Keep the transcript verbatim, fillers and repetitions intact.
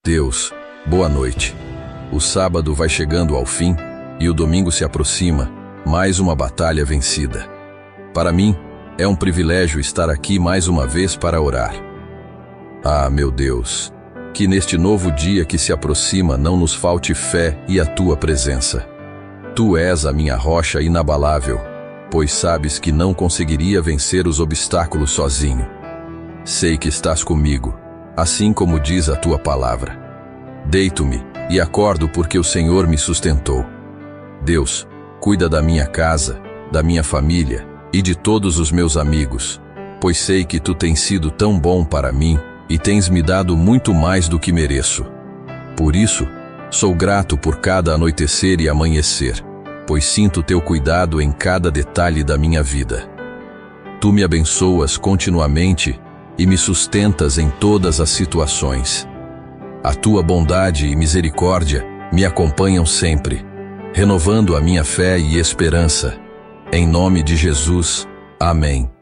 Deus, boa noite. O sábado vai chegando ao fim e o domingo se aproxima, mais uma batalha vencida. Para mim, é um privilégio estar aqui mais uma vez para orar. Ah, meu Deus, que neste novo dia que se aproxima não nos falte fé e a Tua presença. Tu és a minha rocha inabalável, pois sabes que não conseguiria vencer os obstáculos sozinho. Sei que estás comigo, assim como diz a Tua palavra. Deito-me e acordo porque o Senhor me sustentou. Deus, cuida da minha casa, da minha família e de todos os meus amigos, pois sei que Tu tens sido tão bom para mim e tens me dado muito mais do que mereço. Por isso, sou grato por cada anoitecer e amanhecer, pois sinto Teu cuidado em cada detalhe da minha vida. Tu me abençoas continuamente e me sustentas em todas as situações. A Tua bondade e misericórdia me acompanham sempre, renovando a minha fé e esperança. Em nome de Jesus, amém.